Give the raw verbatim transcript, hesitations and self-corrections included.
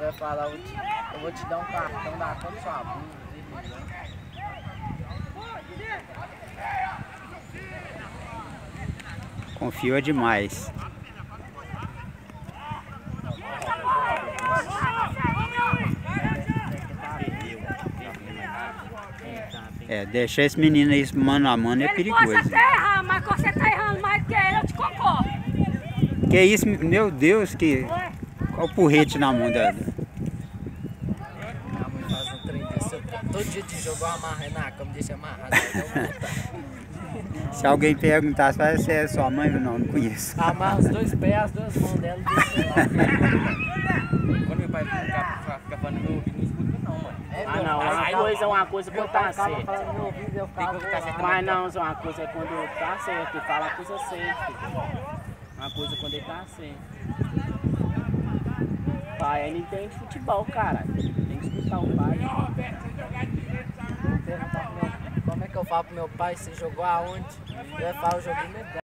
vai falar, eu, te, eu vou te dar um cartão da conta sua bunda. Confia demais. É, deixar esse menino aí mano a mano é perigoso. Ele possa até errar, mas quando você tá errando mais que ele, eu te concordo. Que isso, meu Deus, que... Olha o porrete na mão dela. Minha mãe faz um trem desse, todo dia de jogo eu amarro na cama, deixa amarrado. Se alguém perguntar se vai ser sua mãe ou não, não conheço. Amarra os dois pés, as duas mãos dela e deixa lá. Quando meu pai fica, fica falando no meu ouvido, não escuta não, mano. Ah não, uma coisa é uma coisa quando tá certo. Mas não, uma coisa é quando tá certo, ele fala a coisa certa. Uma coisa quando ele tá certo. Pai, ele entende futebol, cara. Tem que escutar o pai. Como é que eu falo pro meu pai, você jogou aonde? Ele vai falar, eu joguei medalha.